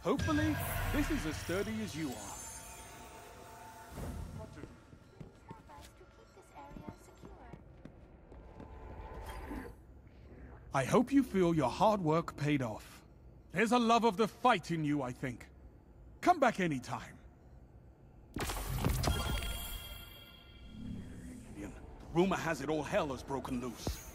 Hopefully, this is as sturdy as you are. I hope you feel your hard work paid off. There's a love of the fight in you, I think. Come back anytime. Rumor has it all hell has broken loose.